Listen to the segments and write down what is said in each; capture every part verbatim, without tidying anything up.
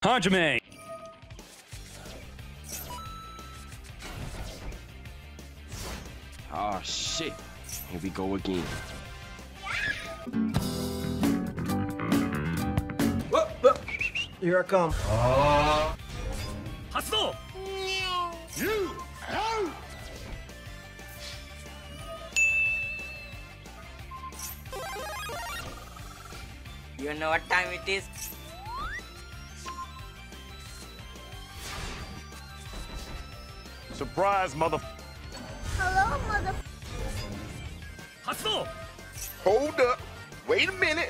Hajime. Oh shit. Here we go again. Whoop, whoop. Here I come. Uh... Hatsudo! You! Out! You know what time it is? Surprise, mother... Hello, mother... Hatsudo! Hold up. Wait a minute.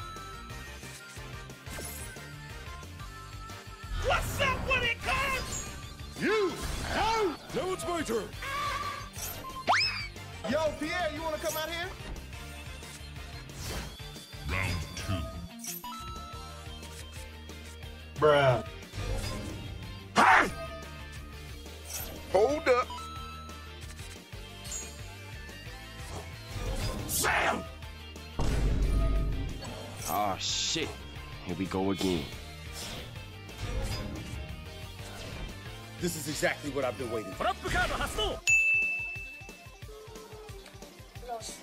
What's up when it comes? You! Out! Now it's my turn. Yo, Pierre, you want to come out here? Round two. Bruh. Hey! Hold up. Sam! Oh shit. Here we go again. This is exactly what I've been waiting for. トラップカード発動 Los...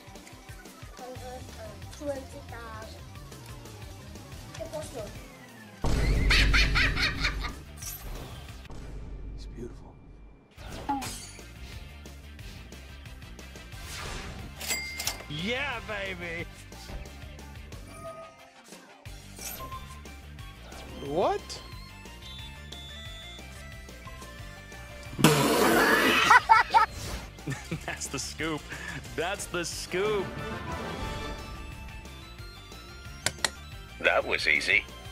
twenty thousand. ¿Qué pasó? It's beautiful. Yeah, baby! What? That's the scoop. That's the scoop. That was easy.